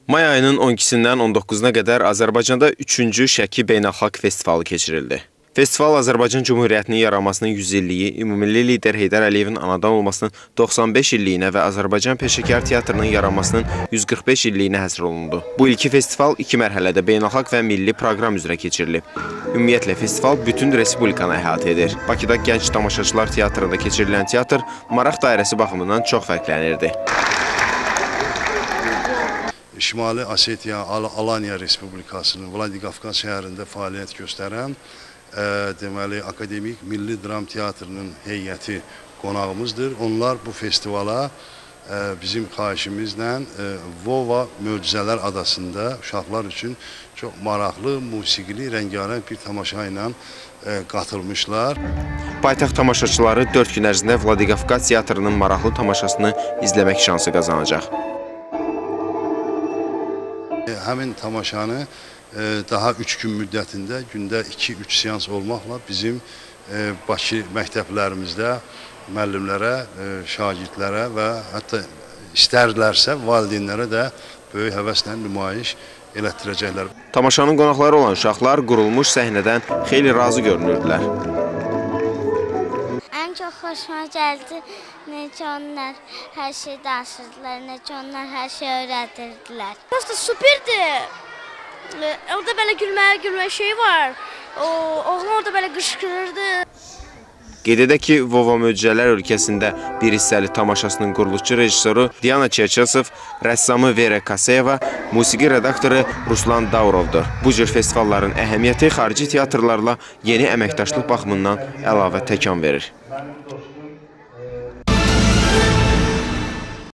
May ayının 12-dən 19-na qədər Azərbaycanda 3-cü Şəki Beynəlxalq Festivalı keçirildi. Festival Azərbaycan Cümhuriyyətinin yaranmasının 100 illiyi, ümumilli lider Heydər Əliyevin anadan olmasının 95 illiyinə və Azərbaycan Peşəkar Teatrının yaranmasının 145 illiyinə həsr olundu. Bu ilki festival 2 mərhələdə beynəlxalq və milli proqram üzrə keçirilib. Ümumiyyətlə, festival bütün respublikanı əhatə edir. Bakıda Gənc Tamaşaçılar Teatrında keçirilən teatr maraq dairəsi baxımından çox fərqlənirdi. Şimali Osetiya Alanya Respublikasının Vladikavkaz şəhərində fəaliyyət göstərən deməli Akademik Milli Dram Teatrının heyəti qonağımızdır. Onlar bu festivala bizim xahişimizlə Vova Möcüzələr adasında uşaqlar üçün çox maraqlı, musiqili, rəngarəng bir tamaşa ilə qatılmışlar. Paytaxt tamaşaçıları 4 gün ərzində Vladikavkaz teatrının maraqlı tamaşasını izləmək şansı qazanacaq. Həmin tamaşanı daha 3 gün müddətində gündə 2-3 seans olmaqla bizim Bakı məktəblərimizdə müəllimlərə, şagirdlərə və hətta istərlərsə valideynlərə də böyük həvəslə nümayiş elətdirəcəklər. Tamaşanın qonaqları olan uşaqlar qurulmuş səhnədən xeyli razı görünürdülər. Ən çox xoşuma gəldi, necə onlar hər şey danışırdılar, necə onlar hər şey öyrədirdilər. Prosta superdir. Orada belə gülmək şey var. Oğlan orada belə qışqırırdı. Qeyd edək ki, Vova Möcüzələr ölkəsində bir hissəli tamaşasının quruluşçu rejissoru Diana Çerçesov, rəssamı Vera Kaseyeva, musiqi redaktoru Ruslan Daurovdur. Bu cür festivalların əhəmiyyəti xarici teatrlarla yeni əməkdaşlıq baxımından əlavə təkan verir.